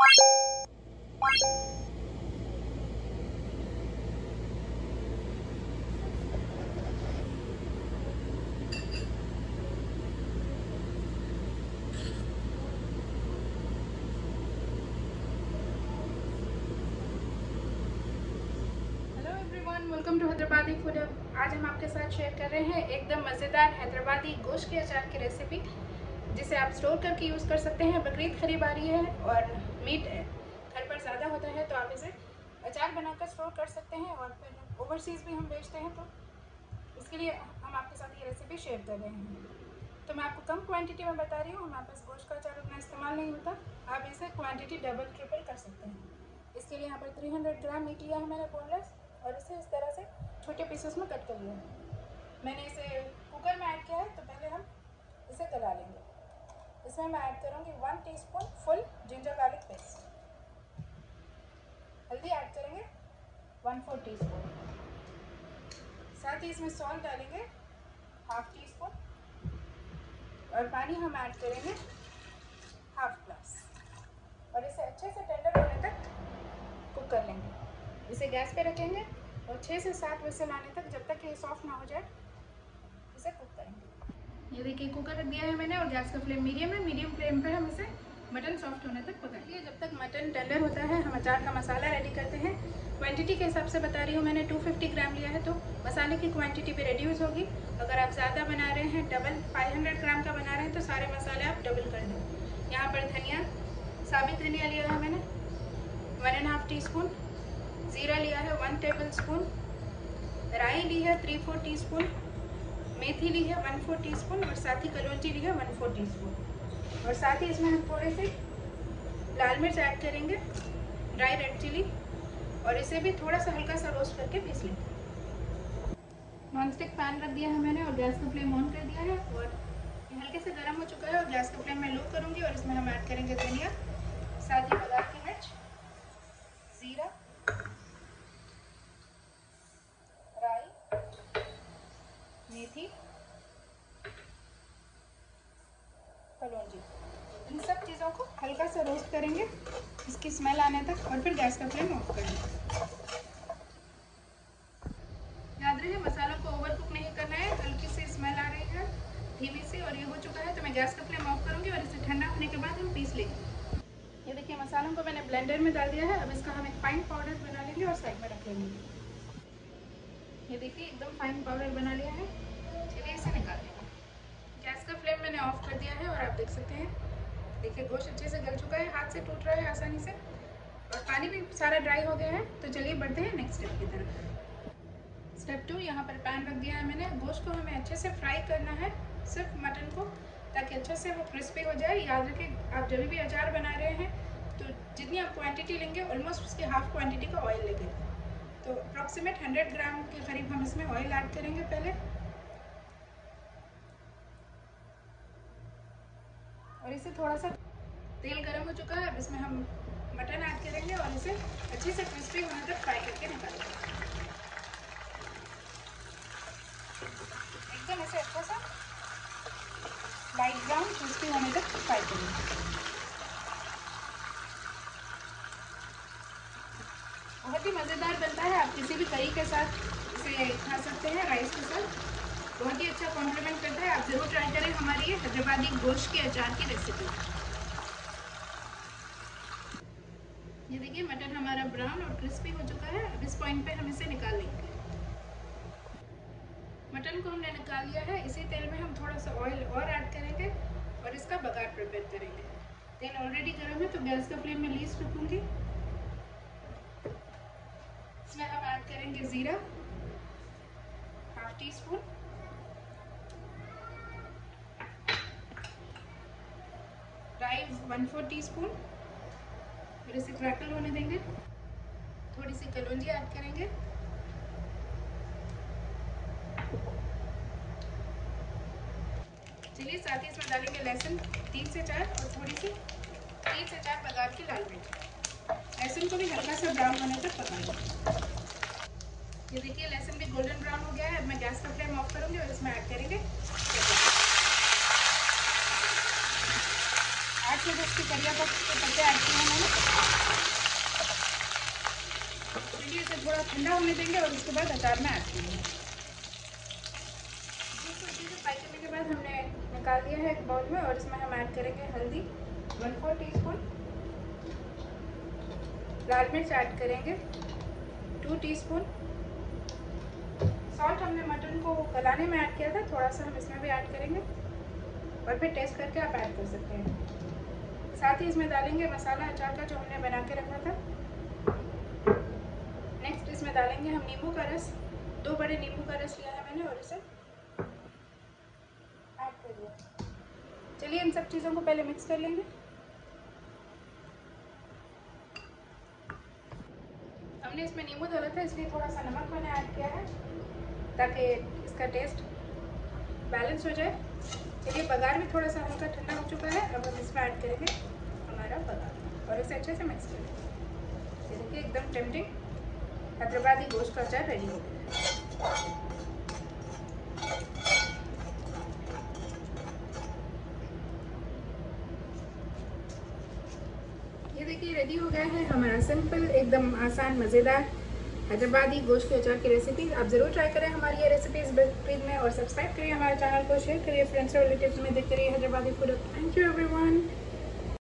Welcome to Hyderabadi food. आज हम आपके साथ शेयर कर रहे हैं एकदम मज़ेदार हैदराबादी गोश्त के अचार की रेसिपी, जिसे आप स्टोर करके यूज़ कर सकते हैं। बकरीद करीब आ रही है और मीट घर पर ज़्यादा होता है, तो आप इसे अचार बनाकर स्टोर कर सकते हैं और फिर ओवरसीज़ भी हम बेचते हैं, तो इसके लिए हम आपके साथ ये रेसिपी शेयर कर रहे हैं। तो मैं आपको कम क्वान्टिटी में बता रही हूँ, हमारे पास गोश्त का अचार उतना इस्तेमाल नहीं होता, आप इसे क्वान्टिटी डबल ट्रिपल कर सकते हैं। इसके लिए यहाँ पर 300 ग्राम मीट लिया है मैंने बोनलेस, और इसे इस तरह से छोटे पीसेस में कट कर लिया है। मैंने इसे कुकर में ऐड किया है, तो पहले हम इसे गला लेंगे। इसमें मैं ऐड करूँगी 1 teaspoon full ginger garlic paste. हल्दी ऐड करेंगे 1/4 टीस्पून। साथ ही इसमें सॉल्ट डालेंगे 1/2 टीस्पून, और पानी हम ऐड करेंगे 1/2 ग्लास, और इसे अच्छे से टेंडर होने तक कुक कर लेंगे। इसे गैस पे रखेंगे और 6 से 7 विसल आने तक, जब तक ये सॉफ्ट ना हो जाए, इसे कुक करेंगे। ये देखिए कुकर रख दिया है मैंने, और गैस का फ्लेम मीडियम है। मीडियम फ्लेम पे हम इसे मटन सॉफ्ट होने तक पकाएंगे। जब तक मटन टेंडर होता है, हम अचार का मसाला रेडी करते हैं। क्वांटिटी के हिसाब से बता रही हूँ, मैंने 250 ग्राम लिया है, तो मसाले की क्वांटिटी भी रिड्यूस होगी। अगर आप ज़्यादा बना रहे हैं, डबल 500 ग्राम का बना रहे हैं, तो सारे मसाले आप डबल कर दें। यहाँ पर धनिया, साबित धनिया लिया है मैंने 1.5 टीस्पून, ज़ीरा लिया है 1 टेबल स्पून, राई ली है 3/4 टीस्पून, मेथी ली है 1/4 टीस्पून, और साथ ही कलौंजी ली है 1/4 टीस्पून। और साथ ही इसमें हम थोड़े से लाल मिर्च ऐड करेंगे, ड्राई रेड चिली, और इसे भी थोड़ा सा हल्का सा रोस्ट करके पीस लेंगे। नॉन स्टिक पैन रख दिया है मैंने, और गैस का फ्लेम ऑन कर दिया है, और ये हल्के से गर्म हो चुका है, और गैस का फ्लेम मैं लो करूँगी, और इसमें हम ऐड करेंगे धनिया, साथ ही बदाम की मिर्च, ज़ीरा, राई, मेथी, कलौंजी। इन सब चीज़ों को हल्का सा रोस्ट करेंगे, इसकी स्मेल आने तक, और फिर गैस का फ्लेम ऑफ कर देंगे। याद रहे मसालों को ओवर कुक नहीं करना है। हल्की सी स्मेल आ रही है धीमी सी, और ये हो चुका है, तो मैं गैस का फ्लेम ऑफ करूँगी, और इसे ठंडा होने के बाद हम पीस लेंगे। ये देखिए मसालों को मैंने ब्लेंडर में डाल दिया है। अब इसका हम एक फाइन पाउडर बना लेंगे और साइड में रख लेंगे। ये देखिए एकदम फाइन पाउडर बना लिया है। चलिए इसे निकाल लेंगे। गैस का फ्लेम मैंने ऑफ कर दिया है, और आप देख सकते हैं, देखिए गोश्त अच्छे से गल चुका है, हाथ से टूट रहा है आसानी से, और पानी भी सारा ड्राई हो गया है। तो चलिए बढ़ते हैं नेक्स्ट स्टेप की तरफ। स्टेप 2, यहाँ पर पैन रख दिया है मैंने। गोश्त को हमें अच्छे से फ्राई करना है, सिर्फ मटन को, ताकि अच्छे से वो क्रिस्पी हो जाए। याद रखें, आप जब भी अचार बना रहे हैं, तो जितनी आप क्वांटिटी लेंगे, ऑलमोस्ट उसके हाफ क्वांटिटी का ऑयल लेंगे। तो अप्रॉक्सीमेट 100 ग्राम के करीब हम इसमें ऑयल ऐड करेंगे पहले, और इसे थोड़ा सा तेल गर्म हो चुका है। अब इसमें हम मटन ऐड करेंगे, और इसे अच्छे से क्रिस्पी होने तक फ्राई करके निकालेंगे। एकदम इसे अच्छा सा लाइट ब्राउन क्रिस्पी होने तक फ्राई करेंगे। बहुत ही मज़ेदार बनता है, आप किसी भी करी के साथ इसे खा सकते हैं, राइस के साथ। बहुत ही अच्छा कॉम्प्लीमेंट करता है। आप ज़रूर ट्राई करें हमारी ये हैदराबादी गोश्त के अचार की रेसिपी। ये देखिए मटन हमारा ब्राउन और क्रिस्पी हो चुका है। अब इस पॉइंट पे हम इसे निकाल लेंगे। मटन को हमने निकाल लिया है। इसी तेल में हम थोड़ा सा ऑयल और ऐड करेंगे, और इसका बघार प्रिपेयर करेंगे। तेल ऑलरेडी गर्म है, तो गैस का फ्लेम में लीस्ट रखूँगी। इसमें हम ऐड करेंगे ज़ीरा 1/2 टीस्पून, राई 1/4 टीस्पून, फिर इसे क्रैकल होने देंगे। थोड़ी सी कलौंजी ऐड करेंगे, चलिए साथ ही इसमें डालेंगे लहसुन 3 से 4, और थोड़ी सी 3 से 4 बघार की लाल मिर्च। लहसुन को भी हल्का सा ब्राउन होने तक पकाएंगे। ये देखिए लहसुन भी गोल्डन ब्राउन हो गया है। अब मैं गैस का फ्लेम ऑफ करूँगी, और इसमें ऐड करेंगे 8 लास्ट में जो उसकी करिया का पत्ते ऐड किए हैं मैंने। चलिए इसे थोड़ा ठंडा होने देंगे और उसके बाद अचार में ऐड करेंगे। फ्राई करने के बाद हमने निकाल दिया है एक बाउल में और इसमें हम ऐड करेंगे हल्दी 1/4 टीस्पून, लाल मिर्च ऐड करेंगे 2 टीस्पून, सॉल्ट हमने मटन को गलाने में ऐड किया था, थोड़ा सा हम इसमें भी ऐड करेंगे और फिर टेस्ट करके आप ऐड कर सकते हैं। साथ ही इसमें डालेंगे मसाला अचार का जो हमने बना के रखा था। नेक्स्ट इसमें डालेंगे हम नींबू का रस, 2 बड़े नींबू का रस लिया है मैंने और इसे ऐड कर दिया। चलिए इन सब चीज़ों को पहले मिक्स कर लेंगे। हमने इसमें नींबू डाला था इसलिए थोड़ा सा नमक मैंने ऐड किया है ताकि इसका टेस्ट बैलेंस हो जाए। चलिए बघार भी थोड़ा सा हल्का ठंडा हो चुका है, अब हम इसमें ऐड करेंगे हमारा बघार और इसे अच्छे से मिक्स करेंगे। ये देखिए एकदम टेम्पटिंग हैदराबादी गोश्त का अचार रेडी हो गया है। ये देखिए रेडी हो गया है हमारा सिंपल एकदम आसान मज़ेदार हैदराबादी गोश्त के अचार की रेसिपी। आप ज़रूर ट्राई करें हमारी ये रेसिपीज़ प्लीज़ में और सब्सक्राइब करिए हमारे चैनल को, शेयर करिए फ्रेंड्स और रिलेटिव्स में, देखते रहिए Hyderabadi food. Thank you everyone.